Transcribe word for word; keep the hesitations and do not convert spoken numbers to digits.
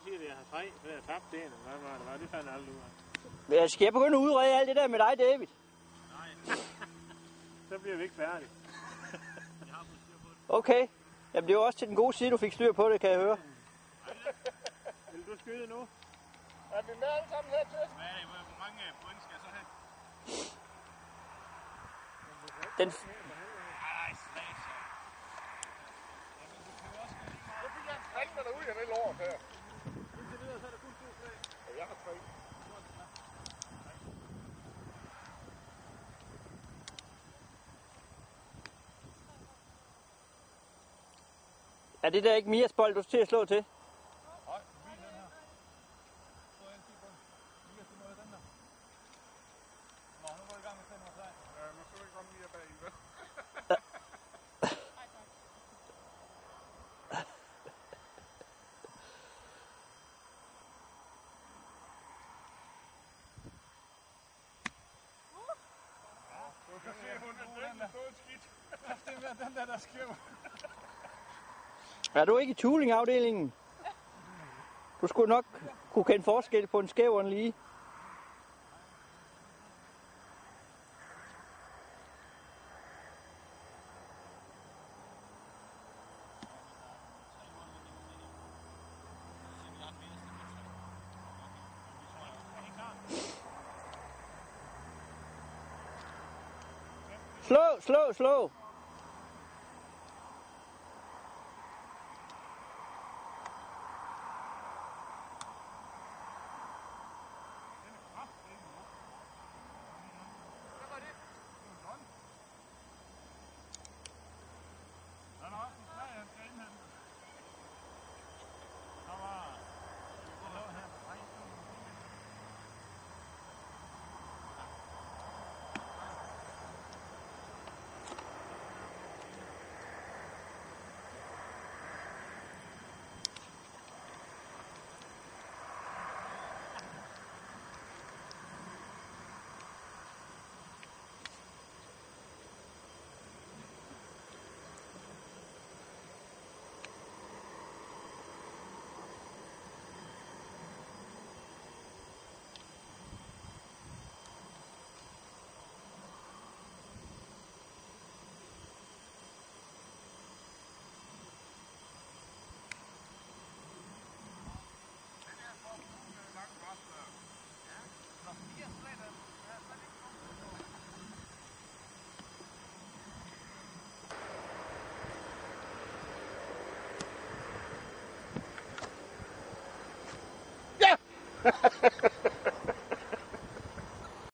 siger de, at jeg har tre, for jeg har tabt det. Hvad var det? Var? Det fandt jeg aldrig ud af. Ja, skal jeg begynde at udrede alt det der med dig, David? Nej. Så bliver vi ikke færdige. Jeg har fået styr på det. Okay. Jamen, det er jo også til den gode side, du fik styr på det, kan jeg høre. Vil du skyde nu? Er vi med alle sammen her til? Hvad er det? Hvor mange point skal jeg så have? Den... Nej, slag så. Så fik jeg en træning med derude af det lort her. Indtil videre, så er der kun to slag. Ja, jeg har tre. Er det der ikke Mias bold, du skal til at slå til? Nej, min den her. Så er en til på den. Mia, du må have den der. Nå, nu går vi i gang med fem og tre. Ja, nu skal du ikke komme Mia bag i, vel? Du kan se, hun er den der. Det er den der, der skæver. Er du ikke i tooling-afdelingen? Du skulle nok kunne kende forskel på en skæv og en lige. Slå, slå, slå!